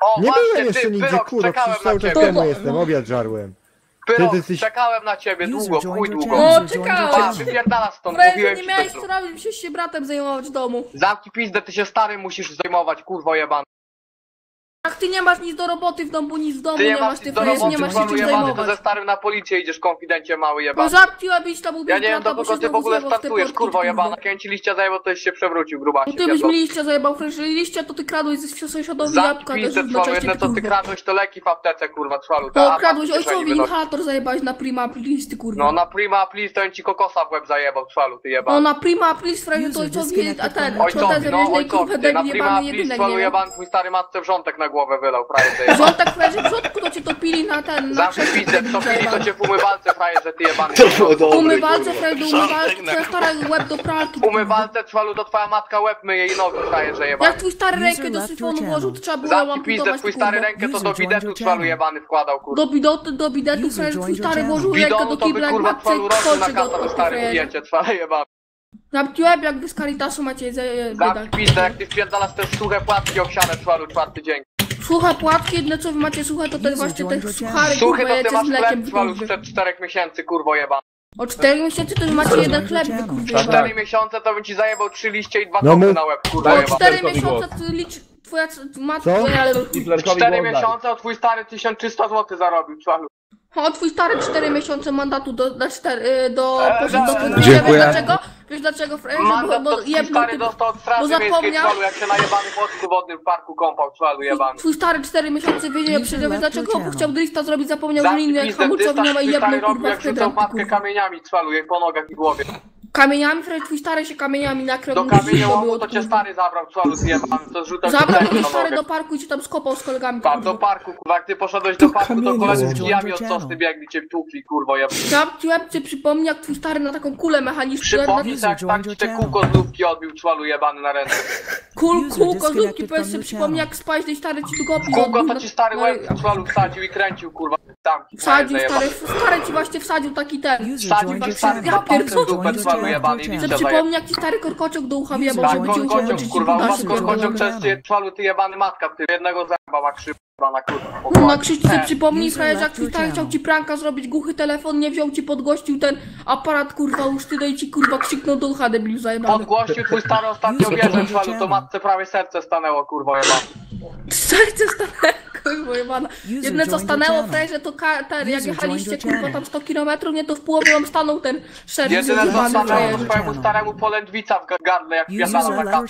O, Nie właśnie, byłem jeszcze ty, nigdzie, Pyrok, kurwa, czekałem przecież cały na czas ciebie. temu jestem, obiad żarłem. Pyrok, ty jesteś- czekałem na ciebie, długo, chuj długo. No, czekałem. A, wypierdala stąd, Frajerze, mówiłem nie ci miałeś to. co robić, musisz się bratem zajmować w domu. Zamknij pizdę, ty się starym musisz zajmować, kurwo jebany. Jak ty nie masz nic do roboty w domu, nic w domu Ty nie nie masz, masz ty nic do frajerze, roboty, nie masz się kurwa czym jebany, to zajmować. ze starym na policję idziesz, konfidencie mały No jebany. zamknęłabyś tam ubić Ja nie wiem, brata, do bo kogo się ty w znowu ogóle zjebał w te startujesz, portki, kurwo kurwa. jebana. Kręci liścia zajebał, to się przewrócił, grubasie. No ty byś mi liścia zajebał, frajerze, liścia to ty kradłeś ze sąsiadowi jabłka, Zamknij też pizdę, trwalu, równocześnie, jedne co ty kurwa. kradłeś to leki w aptece, kurwa, trwalu. No kradłeś ojcowi inhalator zajebałeś na prima listy, kurwa. No na prima aprilis to on ci kokosa w łeb zajebał, trwalu, ty No jebany. na prima aprilis frajerze to ojcowi, a ten, Ojcowi, człowiek no kurwa ojcowi, ty na debil prima jebany aprilis, jedynek, trwalu nie wiem. jebany, twój stary matce wrzątek na głowę wylał, frajerze jebany. Rządek frajerze, w rządku to cię topili na ten, na Zamknij pizdę, co pili, to cię w umywalce, frajerze, ty jebany. umywalce, frajerze, do umywalki, twoja stara łeb do pralki. W umywalce, trwalu, to twoja matka łeb myje i nogi, frajerze jebany. Jak twój stary rękę do syfonu włożył, to trzeba było ją Zamknij pizdę, amputować, twój kurwa. stary rękę to do bidetu, trwalu jebany wkładał, kurwa. Do bidetu, frajerze, twój stary włożył rękę Bidonu do to by kibla, jak kurwa matce trwalu rośnie na kolczyk kasa, to stary frajerze. ujecie, trwalu jebany. Zamknij łeb, jak wy z Caritasu macie Zamknij wydać. pizdę, jak ty wpierdalasz te suche płatki owsiane, trwalu, czwarty dzień. Suche płatki, jedne co wy macie suche, to ten właśnie te suchary, Suchy kurwa, to ty jecie z masz mlekiem, chleb, trwalu, kurwa. sprzed 4 miesięcy, kurwo jebany. O 4 miesięcy to wy macie jeden chleb, wy kurwa. 4 miesiące to bym ci zajebał 3 liście i 2 No kopy mów. na łeb, kurwa O jebany. 4 miesiące to licz twoja matka, Co? ale... 4 miesiące, a twój stary 1300 zł zarobił, trwalu. O, twój stary 4 miesiące mandatu do Dziękuję. Wiesz dlaczego? Wiesz dlaczego, frajerze? Mandat Bo to twój jebnął stary ty... dostał od straży miejskiej, zapomniał. trwalu, jak się na jebanym młotku wodnym w parku kąpał, trwalu jebany. Twój stary 4 miesiące więzienia przysiedział, wiesz dlaczego? Bo chciał drifta zrobić, zapomniał, że Zamknij inny jak pizdę, hamulcowi nie ma i twój stary jebnął robił, kurwa jak w rzucał hydrant, matkę kurwa. kamieniami, trwalu, jej po nogach i głowie. Kamieniami, frajerze, twój stary się kamieniami nakrył. Do kamieniołomu to cię stary zabrał, trwalu, ty jebany, to zrzucał ci Zabrał rękę mnie na stary nogę. do parku i cię tam skopał z kolegami. Tak, do parku, kurwa, jak ty poszedłeś do parku, to kamienie koledzy z są. kijami od costy biegli, cię tłukli, kurwo jebany. Zamknij łeb, cię przypomni jak twój stary na taką kulę mechaniczną. Przypomnij sobie, jak tak ci te kółko z lufki odbił, czwalu jebany na ręce. Kółko z lubki, powiedz sobie, przypomnij jak spałeś, stary ci długopis Kółko odbił to ci stary na- łeb czwalu wsadził i kręcił, kurwa, tamki. Wsadził, jebany. stary ci właśnie wsadził taki ten. Wsadził ci stary dwa palce w dupę, czwalu jebany i Że liścia zajebał. przypomni jak ci stary korkociok do ucha wjebał, Tak, żeby ci uciekł, korkociąg, czy ci kurwa, u uda was się korkociąg pierdolę. przez cię, czwalu, ty jebany matka, ty jednego zęba ma krzywa na kurwa. No na krzyżce przypomnij, frajerze, jak twój stary chciał ci pranka zrobić, głuchy telefon, nie wziął ci, podgościł ten aparat, kurwa, usztydę i ci, kurwa, krzyknął do ucha, debilu zajebany. Podgłościł twój stary ostatnio wierzę, czwalu, to matce prawie serce stanęło, kurwa jebany. Serce stanęło, kurwa, jebana. Jedne co stanęło, frajerze, to ten, jak jechaliście, kurwa, tam 100 km, nie, to w połowie wam stanął ten szereg Jedyne co zjebany, stanęło, to frajerze. twojemu staremu polędwica w gardle, jak wpierdalał na kapsu,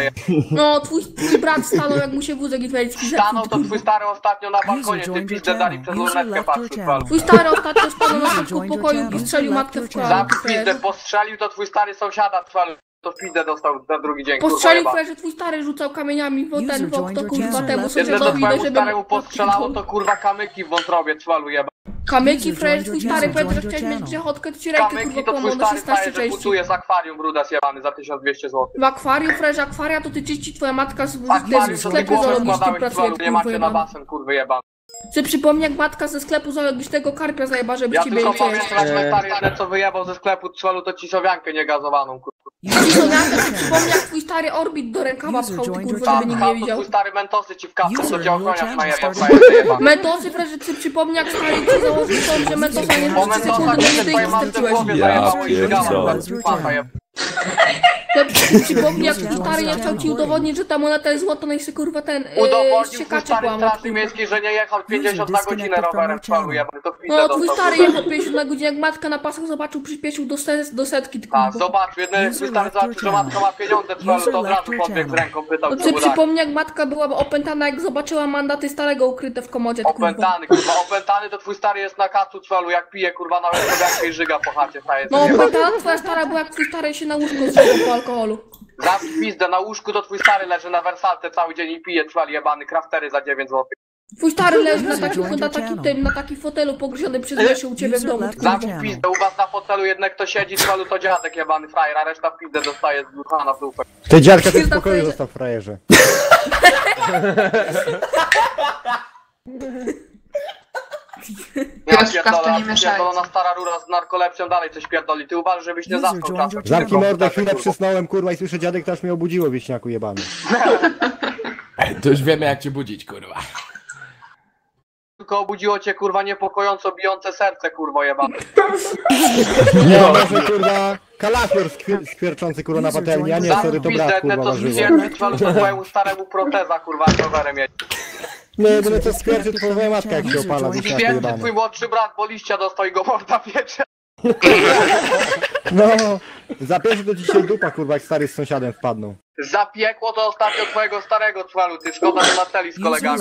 No, twój brat stanął, jak mu się wózek inwalidzki Stanął zepsuł, to twój stary ostatnio na balkonie, ty pizdę dali przez lornetkę patrzył, czwalu. Twój stary ostatnio stanął na środku pokoju i strzelił matkę w kolano, Za pizdę frajerze. postrzelił, to twój stary sąsiada, czwalu, to w pizdę dostał na drugi dzień, kurwa Postrzelił, jebany. frajerze, twój stary rzucał kamieniami w ten, w okno, kurwa, temu Jedyne co sąsiadowi, twojemu żeby... staremu postrzelało, to kurwa kamyki w wątrobie, czwalu jeba. Kamyki, frajerze, twój stary powiedział, że chciałeś mieć grzechotkę, to ci rękę, kurwa, Kamyki to twój połamał do stary 16 frajer, że części. putuje z akwarium brudas jebany za 1200 zł. W akwarium, frajerze, akwaria to ty czyści twoja matka z Akwarium w to ty sklepie głowę zoologicznym składałeś, pracuje, czwalu, nie kurwa, macie na jebana. basen, kurwy jebany. Czy przypomnę, jak matka ze sklepu zoologicznego karpia zajeba, żeby Ja ciebie tylko nie wziąć. pamiętam, jak mój stary jedyne co wyjebał ze sklepu czwalu, to cisowiankę niegazowaną, kurwa. Czy przypomnę, jak twój stary orbit do rękawa pchał, ty kurwa, Tak, żeby nikt nie to widział. twój stary mentosy ci w kapce, co cię ochroniarz najebał, frajerze jebany. Mentosy, frajerze, czy przypomnę, jak stary ci założył sąd, że mentosa nie Po masz 3 mentosach sekundy, się nie ty twojej ich matce w wystarczyłeś. głowie Ja zajebało i żygała, pierdolę. kurwa jebana. Przypomnij, jak twój stary nie chciał ci udowodnić, że ta moneta jest złota, no i się kurwa ten Udowodnił twój siekacze stary połamał. straży miejskiej, że nie jechał 50 na godzinę rowerem, czwalu jebany, to w pizdę No, twój dostał. stary jechał 50 na godzinę, jak matka na pasach zobaczył, przyspieszył do setki, ty A, kurwa. zobacz, jeden twój stary zobaczył, że matka ma pieniądze, czwalu, to od razu podbiegł z ręką, pytał, No co czy mu dać. przypomnij, jak matka była opętana, jak zobaczyła mandaty starego ukryte w komodzie, ty kurwa. Opętany, kurwa, opętany to twój stary jest na kacu, czwalu, jak pije, kurwa, nawet kobiankę i żyga po chacie, frajer. No opętana twoja stara była, jak twój stary się na łóżku zrzekł po alkoholu. Zamknij pizdę, na łóżku to twój stary leży na wersalce cały dzień i pije, czwal jebany, kraftery za 9 zł. Twój stary leży na takim fotelu pogrzony przez lesie u ciebie w domu, ty kurwa. Zamknij pizdę, u was na fotelu jednak kto siedzi, czwalu to dziadek jebany frajer, a reszta w pizdę dostaje z duchana w dupę. Ty dziadka też w pokoju zostaw, frajerze. Ja pierdolona stara rura z narkolepsją dalej coś pierdoli, ty uważasz, żebyś nie zaspał czasem. Zamknij mordę, chwilę przysnąłem, kurwa, i słyszę dziadek, to aż mnie obudziło, wieśniaku jebany. To już wiemy jak cię budzić, kurwa. tylko obudziło cię kurwa niepokojąco bijące serce kurwo jebane. Nie, może kurwa kalafior skwierczący kurwa na patelni, a nie, sorry, to brat kurwa warzywo. Cwalu to twojemu staremu proteza kurwa rowerem jedzie. Nie, jedyne co skwierczy to twoja matka jak się opala, wiśniaku Święty jebany. twój młodszy brat, bo liścia dostał i go morda piecze. No, za pierwszy to dzisiaj dupa kurwa jak stary z sąsiadem wpadną. Zapiekło to ostatnio twojego starego Cwalu, ty szkoda, że na celi z kolegami.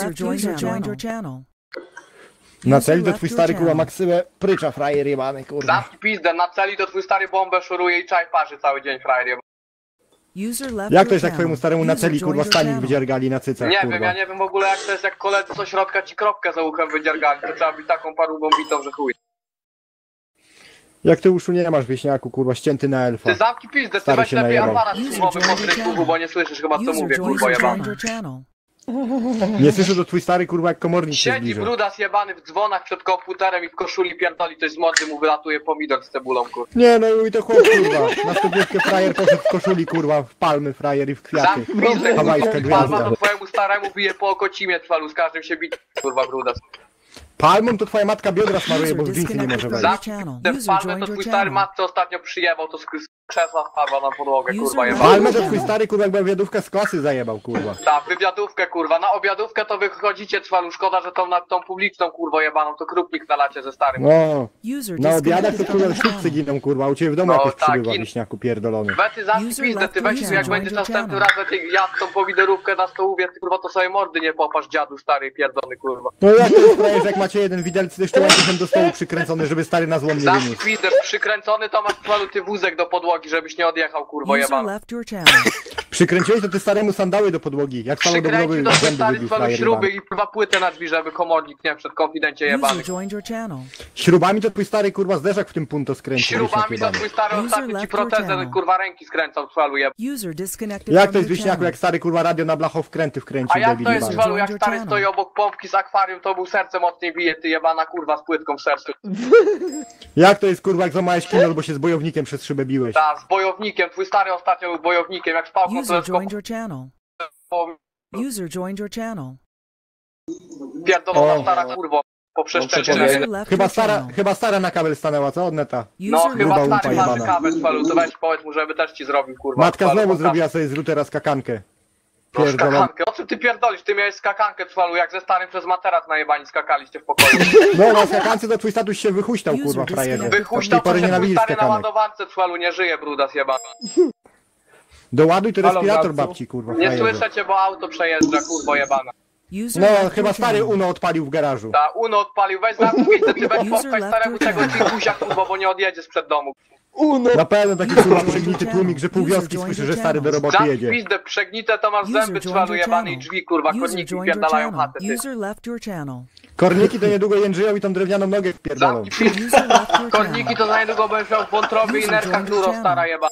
Na celi to twój stary kurwa maksymę prycza frajer jebany kurwa. Zamknij pizdę, na celi to twój stary bombę szuruje i czaj parzy cały dzień frajer jebany. Jak to jest jak twojemu staremu na celi kurwa stanik wydziergali na cycach Nie kurwa? wiem, ja nie wiem w ogóle jak to jest, jak koledzy co środka ci kropkę za uchem wydziergali, to trzeba być taką parubą bitą, że chuj. Jak ty uszu nie masz wieśniaku kurwa, ścięty na elfa. Ty zamknij pizdę, ty Stary weź się lepiej najebał. aparat słuchowy po Facebooku, bo nie słyszysz chyba co mówię, kurwa jebany. Nie słyszę, to twój stary kurwa jak komornik się Siedzi zbliża. brudas jebany w dzwonach przed komputerem i w koszuli pierdoli, to jest modny, mu wylatuje pomidor z cebulą, kurwa. Nie no i to chłop kurwa, na studniówkę frajer poszedł w koszuli kurwa, w palmy frajer i w kwiaty. Zamknij pizdę, Hawajska palma gwiazda. to twojemu staremu bije po okocimie Cwalu, z każdym się bić, kurwa brudas. Palmą to twoja matka biodra smaruje, bo w dżinsy nie może wejść. Te palmy to twój stary matce ostatnio przyjebał, to z krzesła spadła na podłogę, kurwa jebana. Palmę to twój stary kurwa jakby wywiadówkę z klasy zajebał kurwa. Ta, wywiadówkę kurwa, na obiadówkę to wychodzicie Cwalu, szkoda, że tą publiczną kurwa jebaną, to krupnik nalacie ze starym. No, na obiadach to kurwa ślubcy giną kurwa, u ciebie w domu No, jakoś tak, przybywa in- wieśniaku pierdolony. Bety zamknij pizdę, ty weź tu, jak będziesz następnym razem ty jadł tą pomidorówkę na stołówie, ty kurwa to sobie mordy nie popasz dziadu stary pierdolony kurwa. No jak to jest frajer, że jak macie jeden widelec to jeszcze łańcuchem do stołu przykręcony, żeby stary na złom nie Zamknij wyniósł. pizdę, przykręcony to masz Cwalu ty wózek do podłogi, żebyś nie odjechał kurwa jebany. Przykręciłeś to ty staremu sandały do podłogi, jak stalo do budowy Przykręcił to zęby stary wybił Cwalu frajer śruby jebany. i kurwa płytę na drzwi, żeby komornik nie przed konfidencie jebany. Śrubami to twój stary kurwa zderzak w tym punto skręcił wieśniak Śrubami to jebany. twój stary ostatnio ci protezę kurwa ręki skręcał Cwalu jebany. Jak to jest wieśniaku, jak stary kurwa radio na blachą wkręty wkręcił, A jak debil to jest jebany. Cwalu, jak stary stoi obok pompki z akwarium, to mu serce mocniej bije, ty jebana kurwa z płytką w sercu. Jak to jest kurwa, jak złamałeś kinol, bo się z bojownikiem przez szybę biłeś. Ta, z bojownikiem, twój stary ostatnio był bojownikiem, jak spał pierdolona stara kurwo po przeszczęście. Chyba stara na kabel stanęła, co od neta? No chyba Gruba stary łupa marzy jebana. kawę Cwalu, to weź powiedz mu, żeby też ci zrobił kurwa. Matka Cwalu, znowu pokaż. zrobiła sobie z routera skakankę. No, Pierdolą. skakankę, o czym ty pierdolisz? Ty miałeś skakankę Cwalu, jak ze starym przez materac najebani skakaliście w pokoju. No na skakance to twój statuś się wychuśtał kurwa frajerze. Wychuśtał Od tej pory to się twój nienawidzi stary na skakanek. ładowarce Cwalu, nie żyje brudas jebana. Doładuj to Halo, respirator bratcu. babci kurwa Nie frajerze. słyszę cię, bo auto przejeżdża kurwo jebana. No chyba stary Uno odpalił w garażu. Ta, Uno odpalił, weź za pizdę, ty weź popchaj staremu tego cinkusia kurwa, bo nie odjedzie sprzed domu. Na pewno taki kurwa przegnity tłumik, że pół wioski słyszy, że stary do roboty Za jedzie. pizdę, przegnite to masz zęby Cwalu jebane i drzwi kurwa, korniki wpierdalają chatę ty. Korniki to niedługo Jędrzejowi tą drewnianą nogę wpierdolą. Zamknij pizdę. Korniki to za niedługo będziesz miał w wątrobie i nerkach duro stara jebana.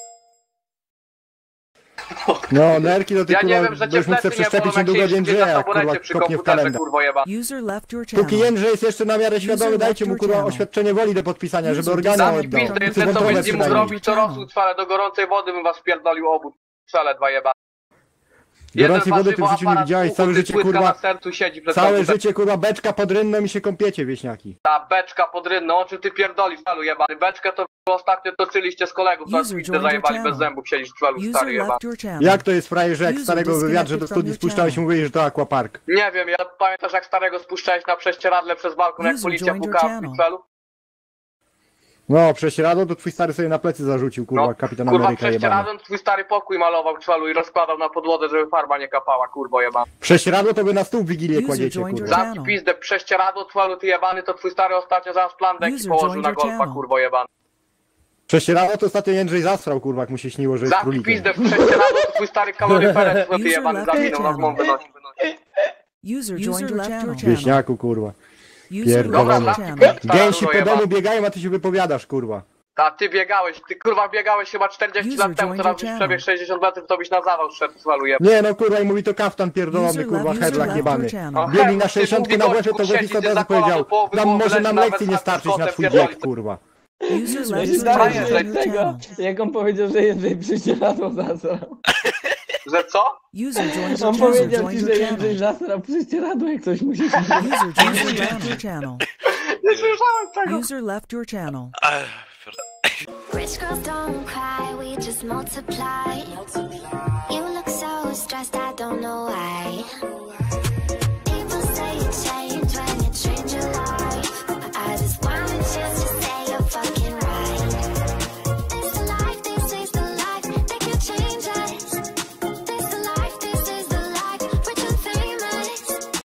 No nerki to ty Ja nie kurwa, wiem, że cię będziesz mógł plecy se nie bolą, przeszczepić jak niedługo od siedzisz na Jędrzeja, jak kurwa taborecie przy kopnie w komputerze kalendarz. kurwo jebana. Póki Jędrzej jest jeszcze na miarę świadomy, dajcie mu kurwa oświadczenie woli do podpisania, żeby organy Zamknij oddał. pizdę, Czy jedyne co wątrobę będzie mógł przynajmniej. robić to rosół Cwale, do gorącej wody bym was wpierdolił obóz. Cwale dwa jebane. Gorącej wody ty w życiu nie widziałeś, całe życie kurwa, na sercu siedzi przed całe komputerem. życie kurwa beczka pod rynną i się kąpiecie wieśniaki. Ta beczka pod rynną, o czym ty pierdolisz, Cwalu jebany. Beczkę to ostatnio toczyliście z kolegów, to pizdę zajebali bez zębów, siedzisz Cwalu stary jebany. Jak to jest frajerze, jak starego wywiadrze do studni spuszczałeś i mówiłeś, że to aquapark? Nie wiem, ja pamiętasz jak starego spuszczałeś na prześcieradle przez balkon, jak policja pukała w Cwalu? No, prześcieradło to twój stary sobie na plecy zarzucił, kurwa, No, Kapitan kurwa Ameryka jebany. prześcieradłem twój stary pokój malował Cwalu i rozkładał na podłodze, żeby farba nie kapała, kurwo jebany. Prześcieradło to wy na stół w Wigilię kładziecie, kurwa. Zamknij pizdę, prześcieradło Cwalu ty jebany, to twój stary ostatnio zamiast plan deki położył na golfa, kurwo jebany. Prześcieradło to ostatnio Jędrzej zasrał, kurwa, jak mu się śniło, że jest Zamknij królikiem. pizdę, prześcieradło to twój stary kaloryferek, co ty jebany zawinął na zmą wynosi. Wieśniaku, kurwa. Dobra, Pierdolony. zamknij pizdę, stara Gęsi dużo po jebana. domu biegają, a ty się wypowiadasz, kurwa. Ta, ty biegałeś, ty kurwa biegałeś chyba 40 lat temu, teraz byś przebiegł 60 metrów, to byś na zawał szedł Cwalu jebany. Nie no, kurwa, i mówi to kaftan pierdolony, kurwa, headlock jebany. Biegli na 60 na łebie, to gości sobie od razu powiedział, nam może nam lekcji nie starczyć na twój wiek, kurwa. Ja się zdaję tego, jak on powiedział, że Jędrzej prześcieradło zasrał. Że co? On powiedział ci, że Jędrzej zasrał prześcieradło, jak coś musi się Nie słyszałem tego. User left your channel. Rich girls don't cry, we just multiply. You look so stressed, I don't know why. People say you change when you change your life. I just want you to say you're fucking